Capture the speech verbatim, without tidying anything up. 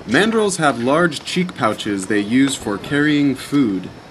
Mandrills have large cheek pouches they use for carrying food.